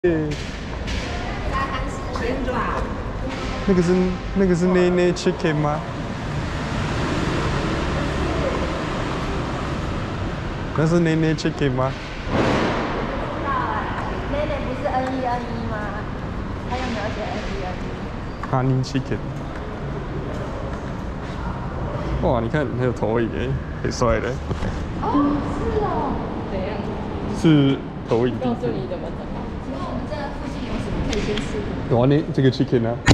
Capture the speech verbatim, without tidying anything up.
那个是那个是内内 chicken 吗？那是内内 chicken 吗？ 不知道哎，内内不是 N 一 N 一吗？他有没有写 N 一 N 一 Honey chicken。哇，你看还有投影哎，很帅的。 哦，是哦。怎样？ 是投影。 告诉你怎么整。请问我们这附近有什么可以先吃的？ 哇，那这个 chicken 呢？